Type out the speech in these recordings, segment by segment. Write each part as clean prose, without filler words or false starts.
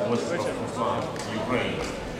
Voices of Islam, Ukraine.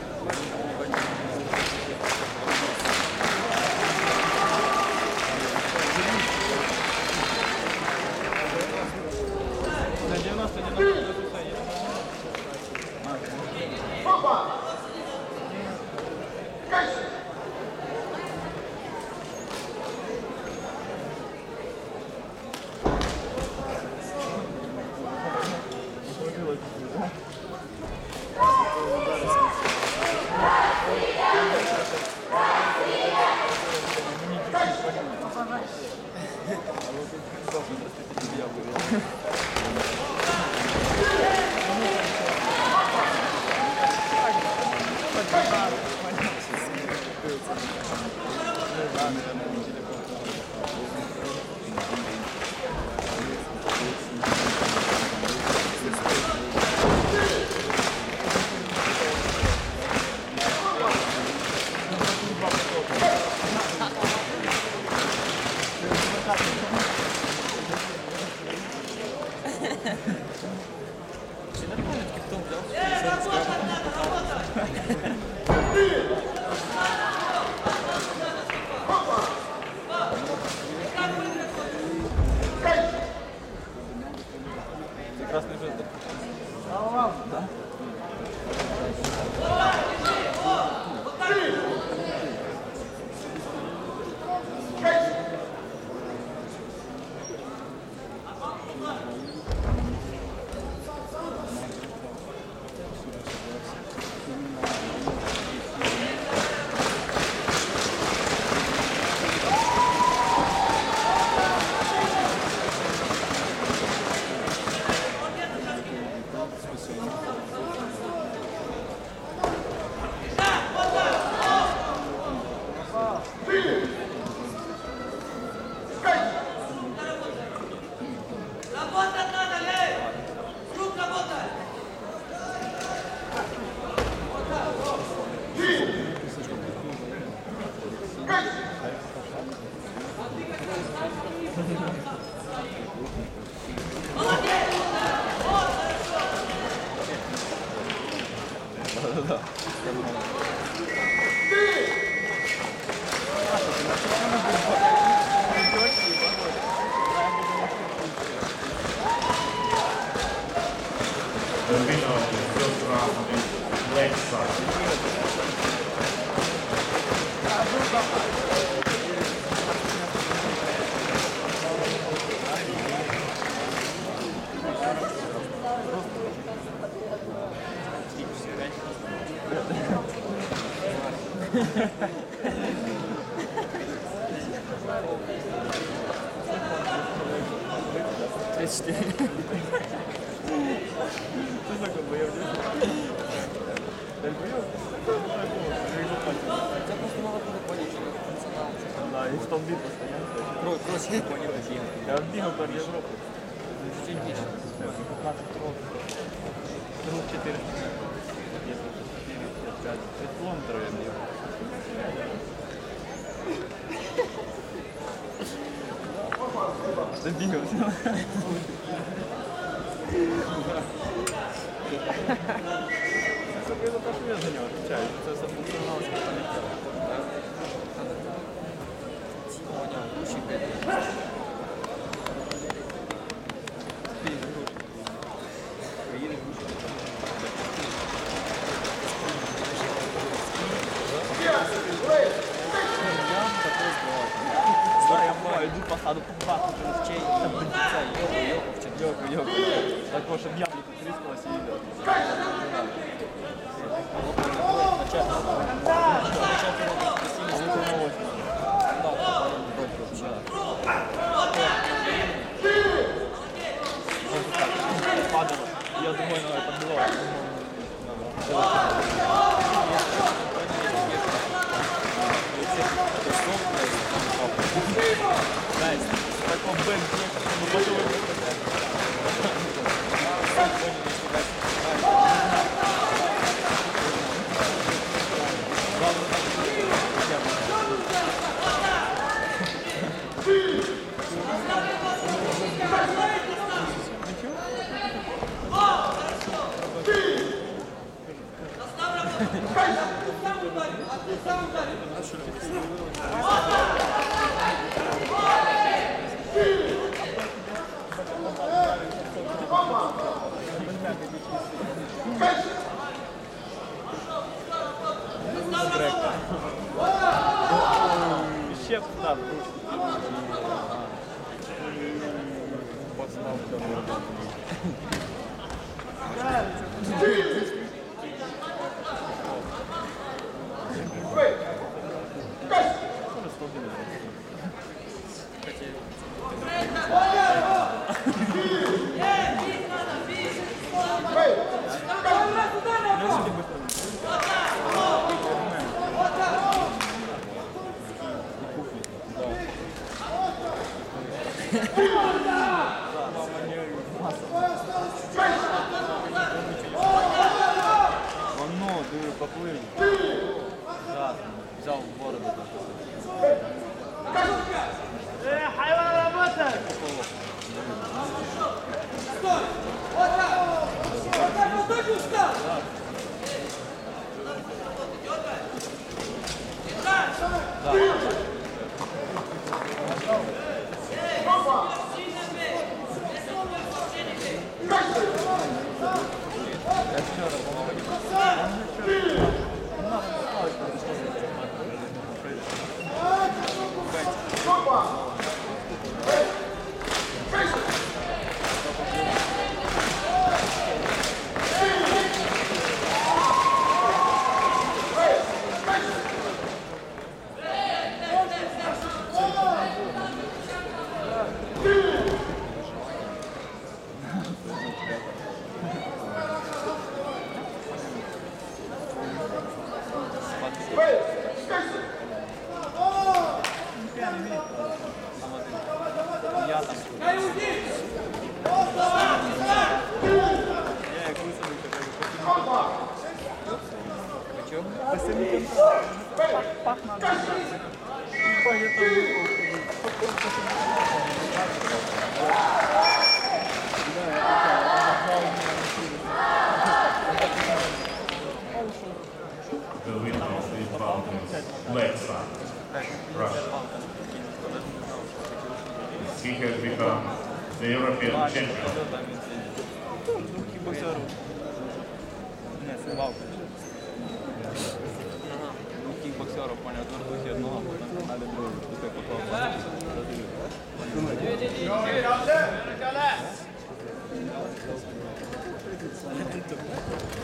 Красный жезл. Да? The winner of the first round is Black Side. Да, и в столбе постоянно. Кросс понял, Я бегал по Европе. 15 круг. Круг 4. Где-то 4-5 километров я бегал. Добегался. Это то, что я за него отвечаю. Это функционалность полетела. Понял, очень приятно. Я иду по саду, по баху, через чей, там йога. Так, чтобы яблоко трескалось и идет. Падало. Я другой ногой подбивал. Знаете, в таком бенде, ну потом Ще туди. Постав цього. Воно, диви, поплив. Так, взяв в бороду. Я там. Я як висадив тебе. Чого? Посилити. Пах надо. The winner of this bout is Black Sun, Russia. He has become the European champion. Боксеру. Не, сливав. Кікбоксеру, поняв, дурдухи одного, потім треба другого. Таке потім.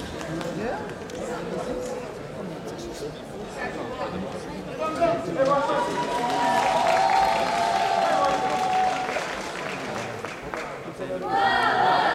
Levanta